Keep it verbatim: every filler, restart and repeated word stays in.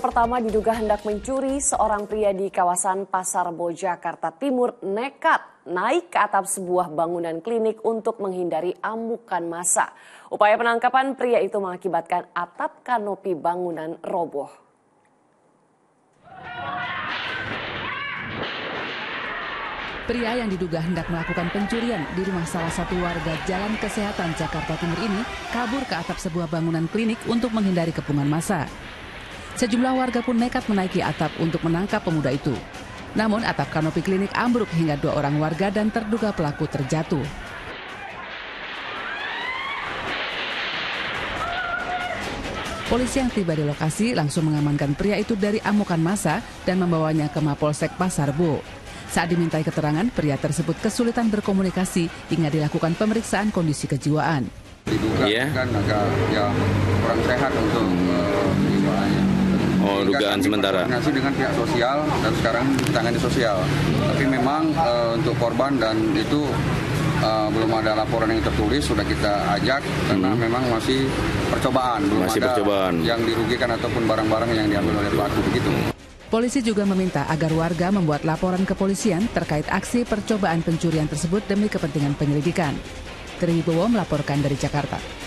pertama diduga hendak mencuri, seorang pria di kawasan Pasar Bo, Jakarta Timur nekat naik ke atap sebuah bangunan klinik untuk menghindari amukan massa. Upaya penangkapan pria itu mengakibatkan atap kanopi bangunan roboh. Pria yang diduga hendak melakukan pencurian di rumah salah satu warga Jalan Kesehatan Jakarta Timur ini kabur ke atap sebuah bangunan klinik untuk menghindari kepungan massa. Sejumlah warga pun nekat menaiki atap untuk menangkap pemuda itu. Namun atap kanopi klinik ambruk hingga dua orang warga dan terduga pelaku terjatuh. Polisi yang tiba di lokasi langsung mengamankan pria itu dari amukan massa dan membawanya ke Mapolsek Pasar Bo. Saat dimintai keterangan, pria tersebut kesulitan berkomunikasi hingga dilakukan pemeriksaan kondisi kejiwaan. Diduga yeah. kan agak ya kurang sehat untuk uh, kejiwaannya. Oh, dugaan sementara. Koordinasi dengan pihak sosial dan sekarang ditangani sosial. Tapi memang uh, untuk korban dan itu uh, belum ada laporan yang tertulis, sudah kita ajak karena hmm. memang masih percobaan, belum masih ada percobaan. yang dirugikan ataupun barang-barang yang diambil oleh pelaku begitu. Polisi juga meminta agar warga membuat laporan kepolisian terkait aksi percobaan pencurian tersebut demi kepentingan penyelidikan. Tri Wibowo melaporkan dari Jakarta.